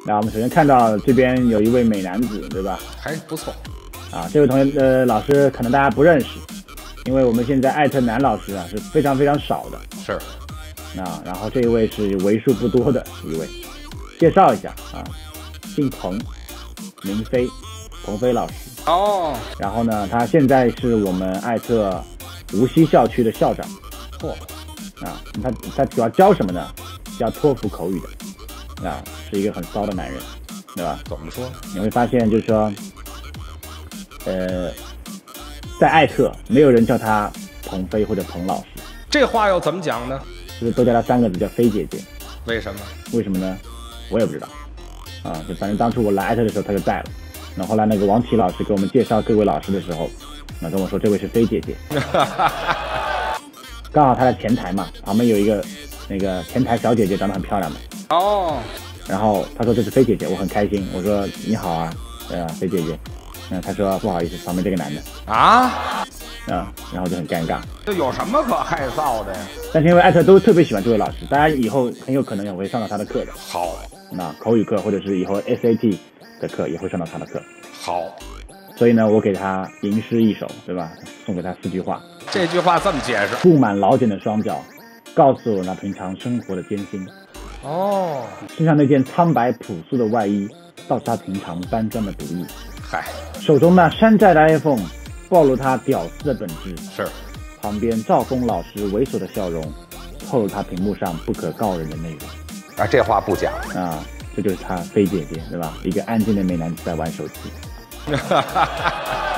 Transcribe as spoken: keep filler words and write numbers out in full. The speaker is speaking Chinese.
那我们首先看到这边有一位美男子，对吧？ 还不错。 啊，这位同学呃老师可能大家不认识，因为我们现在艾特男老师啊是非常非常少的。 是。 啊，然后这一位是为数不多的一位，介绍一下啊，姓彭，名飞，彭飞老师。 哦。 然后呢，他现在是我们艾特无锡校区的校长。 嚯、哦。 啊，他他主要教什么呢？教托福口语的。啊，是一个很骚的男人，对吧？ 怎么说？ 你会发现，就是说，呃，在艾特没有人叫他彭飞或者彭老师。 这话要怎么讲呢？ 就是都叫他三个字，叫飞姐姐。 为什么？ 为什么呢？我也不知道。啊，就反正当初我来艾特的时候他就在了。然后后来那个王琦老师给我们介绍各位老师的时候，那跟我说这位是飞姐姐。刚好他在前台嘛，旁边有一个那个前台小姐姐，长得很漂亮的。 哦。 然后他说这是飞姐姐，我很开心。我说你好啊，呃，飞姐姐。嗯，他说不好意思，旁边这个男的。 啊。 啊，然后就很尴尬。 这有什么可害臊的呀？ 但是因为艾特都特别喜欢这位老师，大家以后很有可能也会上到他的课的。 好。 那口语课或者是以后 S A T 的课也会上到他的课。 好。 所以呢，我给他吟诗一首，对吧？送给他四句话。 这句话这么解释： 布满老茧的双脚，告诉我那平常生活的艰辛。 哦。 身上那件苍白朴素的外衣，道出他平常搬砖的不易。 嗨。 手中那山寨的 iPhone， 暴露他屌丝的本质。 是。 旁边赵峰老师猥琐的笑容，透露他屏幕上不可告人的内容。 啊，这话不假啊，这就是他飞姐姐，对吧？一个安静的美男子在玩手机。